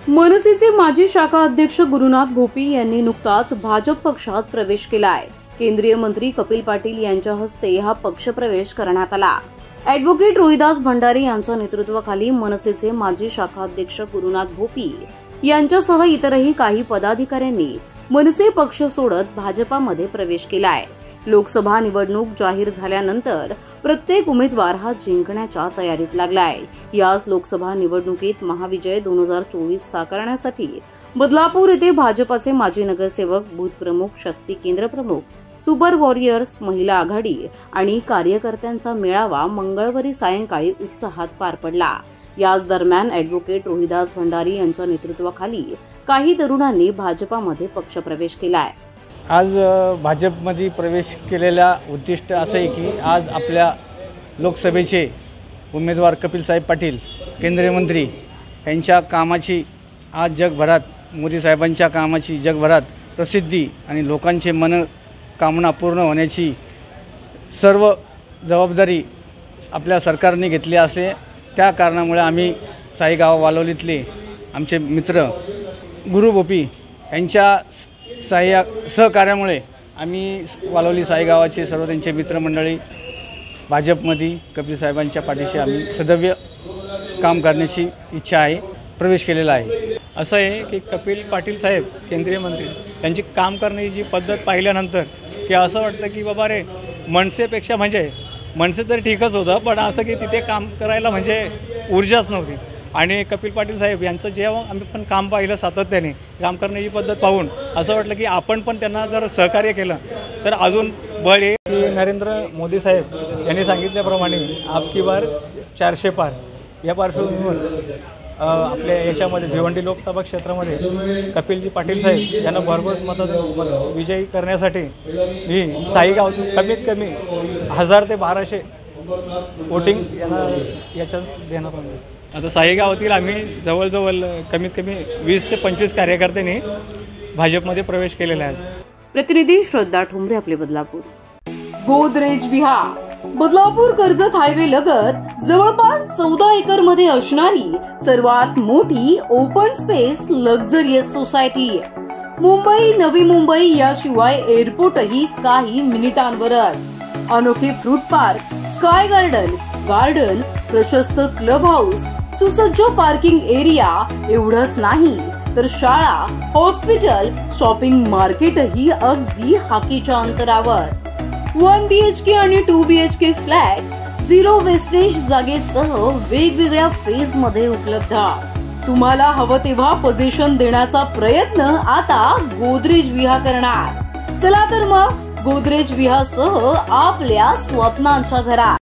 मनसेचे माजी शाखा अध्यक्ष गुरुनाथ भोपी यांनी नुकताच भाजप पक्षात प्रवेश केलाय। केंद्रीय मंत्री कपिल पाटील यांच्या हस्ते हा पक्षप्रवेश करण्यात आला। ॲडव्होकेट रोहिदास भंडारी यांच्या नेतृत्वाखाली मनसेचे माजी शाखा अध्यक्ष गुरुनाथ भोपी यांच्यासह इतरही काही पदाधिकाऱ्यांनी मनसे पक्ष सोडत भाजपामध्ये प्रवेश केलाय। लोकसभा निवडणूक जाहीर झाल्यानंतर प्रत्येक उमेदवार हा जिंकण्याच्या तयारीत लागलाय। याच लोकसभा निवडणुकीत महाविजय 2024 साकारण्यासाठी बदलापूर येथे भाजपाचे माजी नगरसेवक, बूथ प्रमुख, शक्ती केंद्र प्रमुख, सुपर वॉरियर्स, महिला आघाडी आणि कार्यकर्त्यांचा मेळावा मंगळवारी सायंकाळी उत्साहात पार पडला। याच दरम्यान ॲडव्होकेट रोहिदास भंडारी यांच्या नेतृत्वाखाली काही तरुणांनी भाजपामध्ये पक्षप्रवेश केलाय। आज भाजपमध्ये प्रवेश केलेला उद्दिष्ट असं आहे की आज आपल्या लोकसभेचे उमेदवार कपिल साहेब पाटील, केंद्रीय मंत्री यांच्या कामाची आज जगभरात, मोदी साहेबांच्या कामाची जगभरात प्रसिद्धी आणि लोकांचे मनोकामना पूर्ण होण्याची सर्व जबाबदारी आपल्या सरकारने घेतली असे, त्या कारणामुळे आम्ही साईगाव वालोलीतले आमचे मित्र गुरु भोपी यांच्या सहकार्यामुळे आम्ही वालोली साईगावाचे सर्व त्यांचे मित्रमंडळी भाजपमध्ये कपिल साहेबांच्या पाठीशी आम्ही सदैव काम करण्याची इच्छा आहे, प्रवेश केलेला आहे। असं आहे की कपिल पाटील साहेब केंद्रीय मंत्री यांची काम करण्याची जी पद्धत पाहिल्यानंतर की असं वाटतं की बाबा रे, मनसेपेक्षा म्हणजे मनसे तर ठीकच होतं, पण असं की तिथे काम करायला म्हणजे ऊर्जाच नव्हती। आणि कपिल पाटील साहेब यांचं जेव्हा आम्ही पण काम पाहिलं, सातत्याने काम करण्याची पद्धत पाहून असं वाटलं की आपण पण त्यांना जर सहकार्य केलं तर अजून बळ येईल। की नरेंद्र मोदी साहेब यांनी सांगितल्याप्रमाणे आपकी बार 400 पार या पार्श्वभूमीवर आपल्या याच्यामध्ये भिवंडी लोकसभा क्षेत्रामध्ये कपिलजी पाटील साहेब यांना भरघोस मत विजयी करण्यासाठी मी साईगावातून कमीत कमी 1000 ते 1200 वोटिंग यांना याच्यात देणार आहे। आता साईगावातील आम्ही जवळजवळ कमीत कमी 20 ते 25 कार्यकर्त्यांनी भाजपमध्ये प्रवेश केलेला आहे। प्रतिनिधी श्रद्धा ठोंबरे, आपले बदलापूर। गोदरेज विहार बदलापूर कर्जत हायवे लगत जवळपास 14 एकर मध्ये असणारी सर्वात मोठी open space luxurious society. Mumbai, Navi Mumbai याशिवाय एअरपोर्टही काही मिनिटांवरच। अनोखे फ्रूट पार्क, स्काय गार्डन, प्रशस्त क्लब हाऊस, सुसज्ज पार्किंग एरिया एवढंच नाही तर शाळा, हॉस्पिटल, शॉपिंग मार्केटही अगदी हाकेच्या अंतरावर। 1 BHK आणि 2 BHK फ्लॅट्स 0 वेस्टेज जागेसह वेगवेगळ्या फेज मध्ये उपलब्ध। तुम्हाला हवं तेव्हा पोझिशन देण्याचा प्रयत्न आता गोदरेज विहा करणार। चला तर मग गोदरेज विहासह आपल्या स्वप्नांच्या घरात।